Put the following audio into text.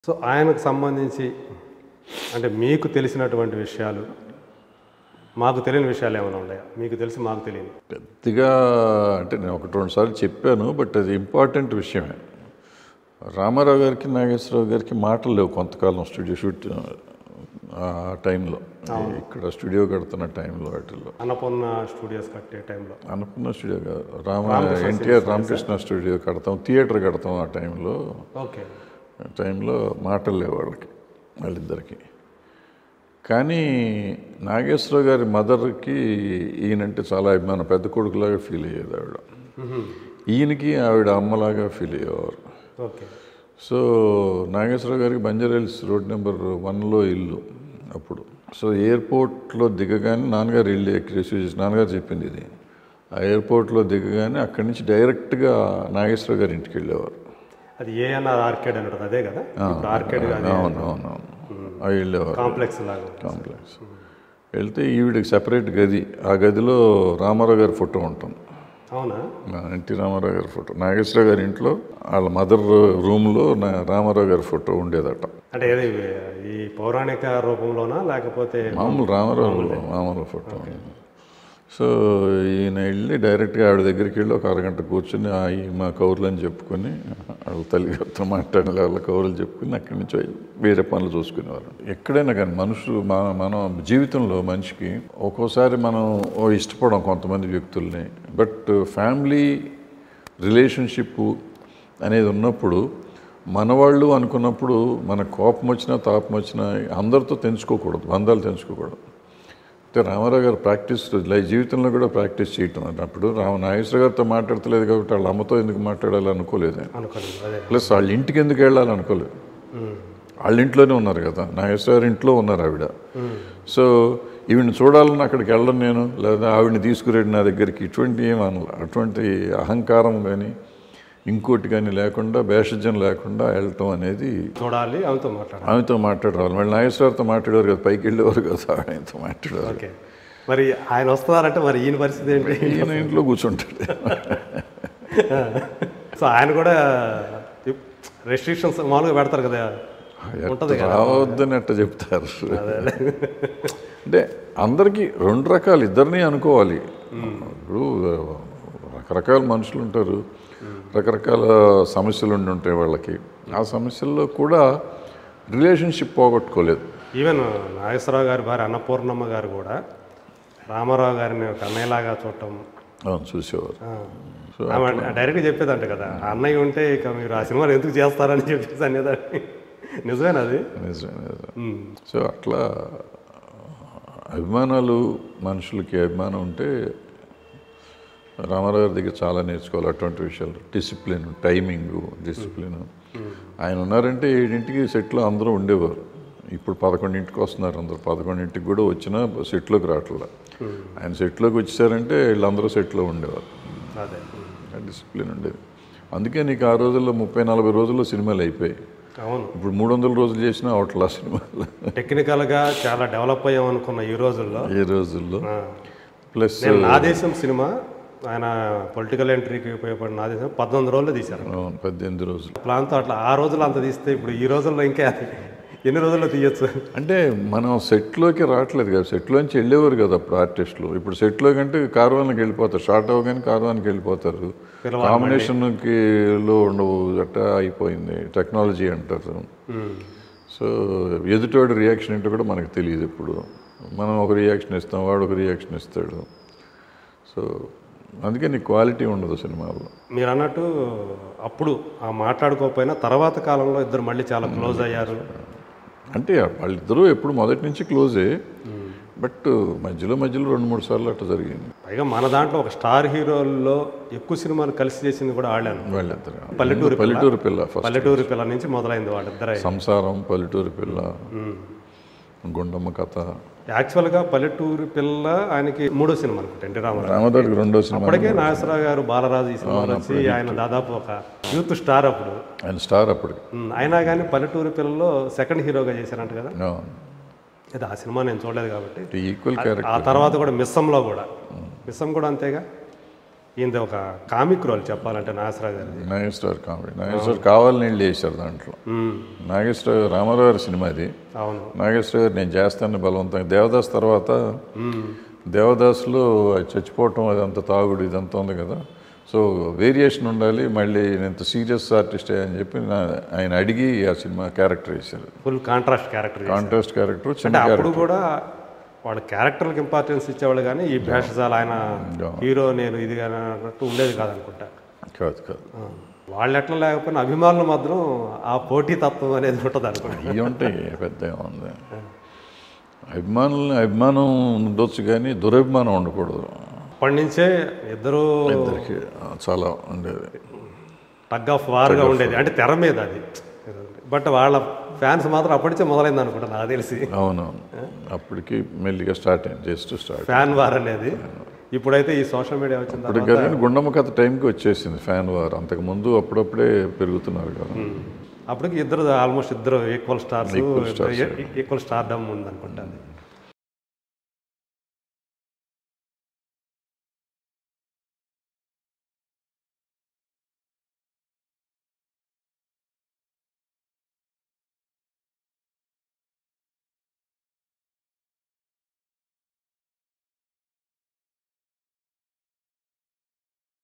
So ఆయనకు సంబంధించి అంటే మీకు తెలిసినటువంటి విషయాలు, మాకు తెలియని విషయాలు ఏమైనా ఉన్నాయా? మీకు తెలిసి మాకు తెలియదు పెద్దగా అంటే నేను ఒకటి రెండు సార్లు చెప్పాను, బట్ అది ఇంపార్టెంట్ విషయమే. రామారావు గారికి నాగేశ్వరరావు గారికి మాటలు లేవు కొంతకాలం స్టూడియో షూట్ ఆ టైంలో, ఇక్కడ స్టూడియో కడుతున్న టైంలో, వాటిల్లో అన్నపూర్ణ స్టూడియోస్ కట్టే టైంలో, Annapurna studio NTR Ramakrishna studio కడతాం, థియేటర్ కడతాం ఆ టైంలో. ఓకే, టైంలో మాటలు లేవు వాళ్ళిద్దరికి. కానీ నాగేశ్వరరావు గారి మదర్కి ఈయనంటే చాలా అభిమానం, పెద్ద కొడుకులాగా ఫీల్ అయ్యేది ఆవిడ. ఈయనకి ఆవిడ అమ్మలాగా ఫీల్ అయ్యేవారు. ఓకే. సో నాగేశ్వరరావు గారికి బంజారాహిల్స్ రోడ్ నెంబర్ 1లో ఇల్లు అప్పుడు. సో ఎయిర్పోర్ట్లో దిగగానే నాన్నగారు ఇల్లు రిసీవ్ చేసి, నాన్నగారు చెప్పింది ఇది, ఆ ఎయిర్పోర్ట్లో దిగగానే అక్కడి నుంచి డైరెక్ట్గా నాగేశ్వరరావు గారి ఇంటికి వెళ్ళేవారు. అది ANR ఆర్కేడ్ అని ఉంటుంది, అదే కదా ఆర్కేడ్? అవునవునవును, అవి వెళ్ళేవారు. కాంప్లెక్స్ వెళ్తే ఈవిడికి సెపరేట్ గది, ఆ గదిలో రామారావు గారి ఫోటో ఉంటుంది. అవునా? ఎన్టీ రామారావు గారి ఫోటో నాగేశ్వరరావు గారి ఇంట్లో వాళ్ళ మదర్ రూమ్లో రామారావు గారి ఫోటో ఉండేదట. అంటే ఈ పౌరాణిక రూపంలోనా లేకపోతే మామూలు రామారావు ఫోటో. సో ఈయన వెళ్ళి డైరెక్ట్గా ఆవిడ దగ్గరికి వెళ్ళి ఒక అరగంట కూర్చొని మా కౌరులు అని చెప్పుకొని, వాళ్ళ తల్లిగారితో మాట్లాడిన వాళ్ళ కౌరులు చెప్పుకుని అక్కడి నుంచి వేరే పనులు చూసుకునేవారు. ఎక్కడైనా కానీ మనం జీవితంలో మనిషికి ఒక్కోసారి మనం ఇష్టపడం కొంతమంది వ్యక్తుల్ని, బట్ ఫ్యామిలీ రిలేషన్షిప్ అనేది ఉన్నప్పుడు మనవాళ్ళు అనుకున్నప్పుడు మన కోపం వచ్చినా తాపం వచ్చినా అందరితో తెంచుకోకూడదు, బంధాలు తెంచుకోకూడదు. అంటే రామారావు గారు ప్రాక్టీస్ జీవితంలో కూడా ప్రాక్టీస్ చేయటం. అంటే అప్పుడు నాగేశ్వర గారితో మాట్లాడతలేదు కాబట్టి వాళ్ళ అమ్మతో ఎందుకు మాట్లాడాలి అనుకోలేదు. ప్లస్ వాళ్ళ ఇంటికి ఎందుకు వెళ్ళాలి అనుకోలేదు. వాళ్ళ ఇంట్లోనే ఉన్నారు కదా, నాగేశ్వర గారి ఇంట్లో ఉన్నారు ఆవిడ. సో ఈవిని చూడాలని అక్కడికి వెళ్ళను నేను, లేదా ఆవిడని తీసుకురండి నా దగ్గరికి, ఇటువంటి ఏమనాలి. అటువంటి అహంకారం కానీ ఇంకోటి కానీ లేకుండా, భేషజం లేకుండా వెళ్ళటం అనేది చూడాలి. ఆమెతో మాట్లాడరావాలి. మళ్ళీ నాగేశ్వరతో మాట్లాడేవారు కదా, పైకి వెళ్ళేవారు కదా, ఆయనతో మాట్లాడేవారు. మరి ఆయన వస్తున్నారంటే మరి ఈయన పరిస్థితి ఏంటి? ఈయన ఇంట్లో కూర్చుంటాడు. సో ఆయన కూడా రెస్ట్రిక్షన్స్ మామూలుగా పెడతారు కదా, రావద్దని అట్ట చెప్తారు. అంటే అందరికీ రెండు రకాలు, ఇద్దరిని అనుకోవాలి. ఇప్పుడు రకరకాల మనుషులు ఉంటారు, రకరకాల సమస్యలు ఉండి ఉంటాయి వాళ్ళకి. ఆ సమస్యల్లో కూడా రిలేషన్షిప్ పోగొట్టుకోలేదు. ఈవెన్ నాగేశ్వరరావు గారి భార్య అన్నపూర్ణమ్మ గారు కూడా రామారావు గారిని ఒక అన్నయ్యలాగా చూడటం చూసేవారు. డైరెక్ట్గా చెప్పేదంట కదా, అన్నయ్య ఉంటే ఇక మీరు ఆ సినిమాలు ఎందుకు చేస్తారని చెప్పేసి అనేదాన్ని. నిజమేనా అది? నిజమే. సో అట్లా అభిమానాలు, మనుషులకి అభిమానం ఉంటే రామారావు గారి దగ్గర చాలా నేర్చుకోవాలి అటువంటి విషయాలు. Discipline, timing, discipline. ఆయన ఉన్నారంటే 7ంటికి సెట్లో అందరూ ఉండేవారు. ఇప్పుడు 11ంటికి వస్తున్నారు అందరూ, 11ంటికి కూడా వచ్చినా సెట్లోకి రావట్లేదు. ఆయన సెట్లోకి వచ్చేసారంటే వీళ్ళందరూ సెట్లో ఉండేవారు. డిసిప్లిన్ ఉండేది. అందుకే నీకు ఆ రోజుల్లో 30-40 రోజుల్లో సినిమాలు అయిపోయాయి. అవును, ఇప్పుడు 300 రోజులు చేసినా అవట్లా సినిమాలు. టెక్నికల్గా చాలా డెవలప్ అయ్యాం అనుకున్న ఈ రోజుల్లో. ప్లస్ నా దేశం సినిమా ఆయన పొలిటికల్ ఎంట్రీకి ఉపయోగపడిన నా దేశం 18 రోజులు తీశారు. 18 రోజులు ప్లాన్తో అట్లా ఆ రోజుల్లో అంత తీస్తే ఇప్పుడు ఈ రోజుల్లో ఇంకా ఎన్ని రోజుల్లో తీయచ్చు? అంటే మనం సెట్లోకి రావట్లేదు కదా, సెట్లోంచి వెళ్ళేవారు కదా అప్పుడు ఆర్టిస్టులు. ఇప్పుడు సెట్లో కంటే కార్వాన్కి వెళ్ళిపోతారు, షార్ట్ అవ్వగానే కార్వాన్కి వెళ్ళిపోతారు. కాంబినేషన్కి లో ఉండవు, అట్టా అయిపోయింది. టెక్నాలజీ అంటారు. సో ఎదుటోడి రియాక్షన్ ఏంటో కూడా మనకు తెలియదు. ఇప్పుడు మనం ఒక రియాక్షన్ ఇస్తాం, వాడు ఒక రియాక్షన్ ఇస్తాడు. సో అందుకే నీకు క్వాలిటీ ఉండదు సినిమాలో. మీరు అన్నట్టు అప్పుడు ఆ మాట్లాడుకోకపోయినా తర్వాత కాలంలో ఇద్దరు మళ్ళీ చాలా క్లోజ్ అయ్యారు. అంటే వాళ్ళిద్దరూ ఎప్పుడు మొదటి నుంచి క్లోజే, బట్ మధ్యలో 2-3 సార్లు అట్లా జరిగింది. పైగా మన దాంట్లో ఒక స్టార్ హీరోల్లో ఎక్కువ సినిమాలు కలిసి చేసింది కూడా వాళ్ళిద్దరు. పల్లెటూరి పిల్ల నుంచి మొదలైంది వాళ్ళిద్దరు. సంసారం, పల్లెటూరి పిల్ల, గుండమ్మ కథ. యాక్చువల్గా పల్లెటూరి పిల్ల ఆయనకి 3వ సినిమా అనుకుంటా, ఎన్టీ రామారావు 2వ సినిమా. అప్పటికే నాగేశ్వరరావు గారు బాలరాజు ఈ సినిమాలు వచ్చి ఆయన దాదాపు ఒక యూత్ స్టార్ అప్పుడు. ఆయన స్టార్ అప్పుడు. అయినా కానీ పల్లెటూరి పిల్లలో సెకండ్ హీరోగా చేశారంట కదా. అది ఆ సినిమా నేను చూడలేదు కాబట్టి. Equal character. ఆ తర్వాత కూడా మిస్సం కూడా అంతేగా. ఈయనది ఒక కామిక్ రోల్ చెప్పాలంటే నాగేశ్వరరావు గారిది. నాగేశ్వర కామెడీ, నాగేశ్వర కావాలని వెళ్ళి చేశారు దాంట్లో. నాగేశ్వర రామారావు గారి సినిమా అది. అవును. నాగేశ్వర గారు నేను చేస్తాను బలవంతంగా. దేవదాస్ తర్వాత దేవదాస్లో చచ్చిపోవటం అదంతా తాగుడు ఇదంతా ఉంది కదా, సో వేరియేషన్ ఉండాలి, మళ్ళీ నేను సీరియస్ ఆర్టిస్ట్ అని చెప్పి ఆయన అడిగి ఆ సినిమా క్యారెక్టర్ వేశారు. Full contrast character. Contrast character, చిన్న అంటే అప్పుడు క్యారెక్టర్. కూడా వాళ్ళ క్యారెక్టర్కి ఇంపార్టెన్స్ ఇచ్చేవాళ్ళు, కానీ ఈ భేషజాలు ఆయన హీరో నేను ఇది కానీ అన్నట్టు ఉండేది కాదనుకుంటా. కాదు వాళ్ళు ఎట్లా లేకపోయినా అభిమానుల మాత్రం ఆ పోటీ తత్వం అనేది ఉంటుంది అనుకోండి. ఇవి ఉంటాయి, పెద్ద ఉంది. అభిమానం ఉండొచ్చు కానీ దురభిమానం ఉండకూడదు. అప్పటి నుంచే ఇద్దరికి చాలా ఉండేది, టగ్ ఆఫ్ వార్గా ఉండేది, అంటే తెర మీద అది. బట్ వాళ్ళ ఫ్యాన్స్ మాత్రం అప్పటి నుంచే మొదలైంది అనుకుంటా నాకు తెలిసి. అవునవును, అప్పటికి మెల్లిగా స్టార్ట్ అయింది, జస్ట్ స్టార్ట్ ఫ్యాన్ వార్ అనేది. ఇప్పుడైతే ఈ సోషల్ మీడియా వచ్చింది ఇప్పుడు కానీ గుండమ్మ కథ టైంకి వచ్చేసింది ఫ్యాన్ వార్. అంతకుముందు అప్పుడప్పుడే పెరుగుతున్నారు కదా. అప్పటికి ఆల్మోస్ట్ ఇద్దరు ఈక్వల్ స్టార్స్, ఈక్వల్ స్టార్డమ్ ఉంది అనుకుంటాను.